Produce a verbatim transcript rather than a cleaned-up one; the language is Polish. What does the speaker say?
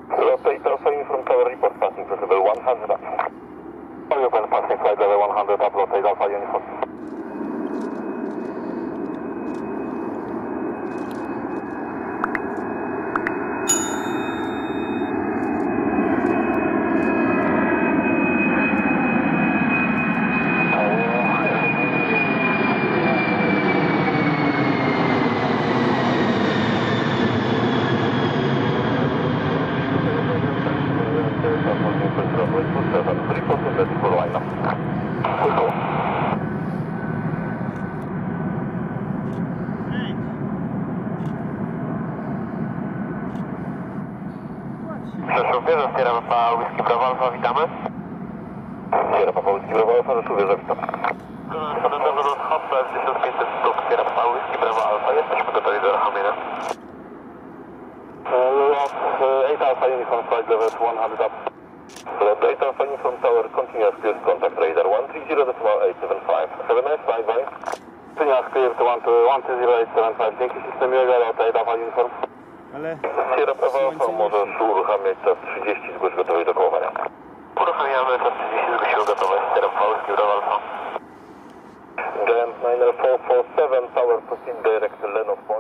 Operator flying from tower report passing flight level one hundred up. Open passing flight level one hundred up, rotate Alpha Uniform. Rzeszów Sierra Papa Whisky Bravo Alpha, witamy. Sierra Papa Whisky Bravo Alpha, Rzeszów witam. Standardowy do Hot tysiąc pięćset stóp, Sierra Papa Whisky Bravo Alpha, jesteśmy gotowi do uruchomienia. eight Alpha Uniform flight level one hundred up. eight Alpha Uniform Tower, continuous clear contact radar one three zero eight seven five. Have a nice flight, bye. Continuous clear to one two zero eight seven five, dzięki systemie Toyota eight Alpha Uniform. Ale... Sierra Papa Alpha, możesz uruchamiać czas trzydzieści, zgłoś gotowej do kołowania. Uruchamiamy czas trzydzieści, zgłosił gotowość, Sierra Papa Whisky Bravo Alpha. Giant nine four four seven, Tower proceed direct to Lennox Point.